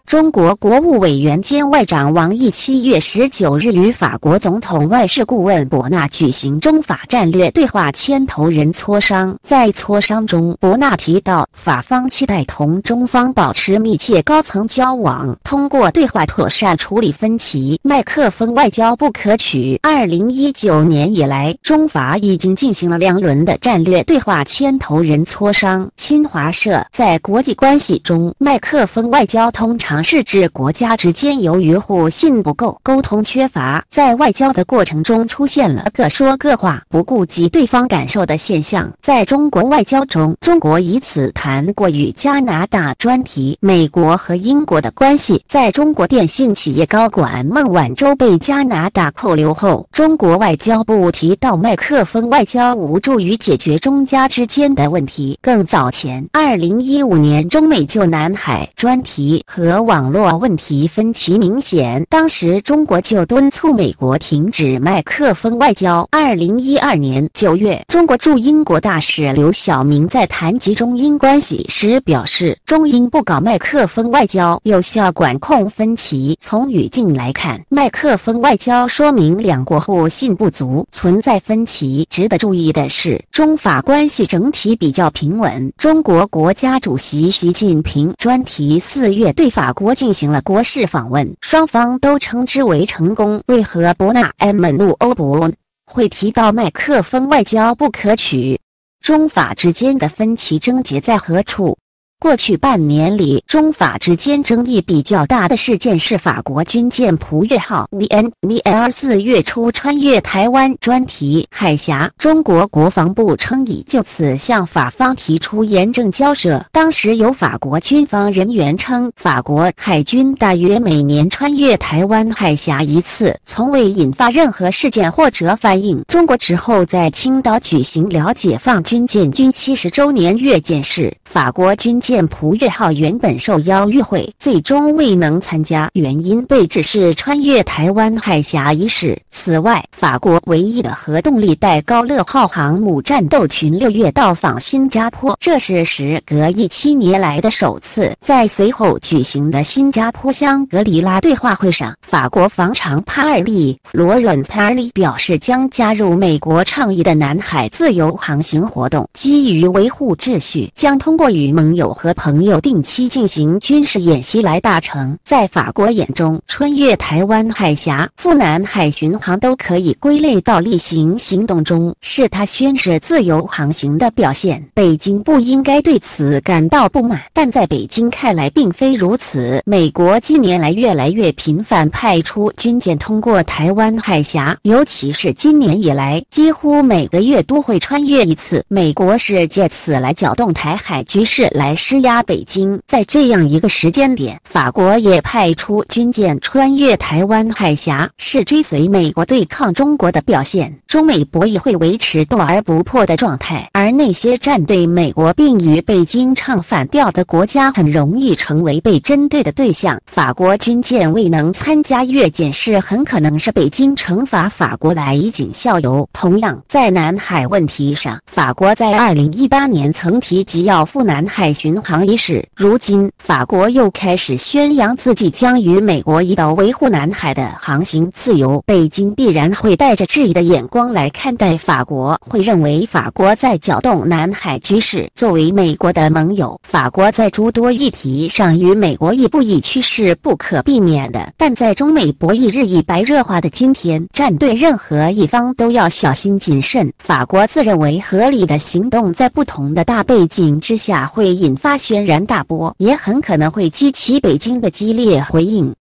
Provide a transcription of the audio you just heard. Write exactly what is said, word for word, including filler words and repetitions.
中国国务委员兼外长王毅七月十九日与法国总统外事顾问博纳举行中法战略对话牵头人磋商。在磋商中，博纳提到，法方期待同中方保持密切高层交往，通过对话妥善处理分歧。麦克风外交不可取。二零一九年以来，中法已经进行了两轮的战略对话牵头人磋商。新华社在国际关系中，麦克风外交通常是指国家之间由于互信不够、沟通缺乏，在外交的过程中出现了各说各话、不顾及对方感受的现象。在中国外交中，中国以此谈过与加拿大专题、美国和英国的关系。在中国电信企业高管孟晚舟被加拿大扣留后，中国外交部提到麦克风外交无助于解决中加之间的问题。更早前，二零一五年中美就南海专题和网络问题分歧明显，当时中国就敦促美国停止麦克风外交。二零一二年九月，中国驻英国大使刘晓明在谈及中英关系时表示，中英不搞麦克风外交，有效管控分歧。从语境来看，麦克风外交说明两国互信不足，存在分歧。值得注意的是，中法关系整体比较平稳。中国国家主席习近平专题四月对法国进行了国事访问，双方都称之为成功。为何博纳 M 怒欧博会提到麦克风外交不可取？中法之间的分歧症结在何处？过去半年里，中法之间争议比较大的事件是法国军舰普越号 V N V L 四月初穿越台湾专题海峡。中国国防部称已就此向法方提出严正交涉。当时有法国军方人员称，法国海军大约每年穿越台湾海峡一次，从未引发任何事件或者反应。中国之后在青岛举行了解放军建军七十周年阅舰式，法国军舰普越号原本受邀与会，最终未能参加，原因被指是穿越台湾海峡一事。此外，法国唯一的核动力带高乐号航母战斗群六月到访新加坡，这是时隔一七年来的首次。在随后举行的新加坡香格里拉对话会上，法国防长帕尔利罗伦帕尔利表示将加入美国倡议的南海自由航行活动，基于维护秩序，将通过与盟友和朋友定期进行军事演习来达成。在法国眼中，穿越台湾海峡、赴南海巡航都可以归类到例行行动中，是他宣示自由航行的表现。北京不应该对此感到不满，但在北京看来并非如此。美国近年来越来越频繁派出军舰通过台湾海峡，尤其是今年以来，几乎每个月都会穿越一次。美国是借此来搅动台海局势，来施压北京。在这样一个时间点，法国也派出军舰穿越台湾海峡，是追随美国对抗中国的表现。中美博弈会维持斗而不破的状态，而那些站对美国并与北京唱反调的国家很容易成为被针对的对象。法国军舰未能参加阅舰式，很可能是北京惩罚法国来以儆效尤。同样，在南海问题上，法国在二零一八年曾提及要赴南海巡航一事，如今法国又开始宣扬自己将与美国一道维护南海的航行自由。北京必然会带着质疑的眼光来看待法国，会认为法国在搅动南海局势。作为美国的盟友，法国在诸多议题上与美国亦步亦趋是不可避免的，但在中美博弈日益白热化的今天，站对任何一方都要小心谨慎。法国自认为合理的行动，在不同的大背景之下会引发轩然大波，也很可能会激起北京的激烈回应。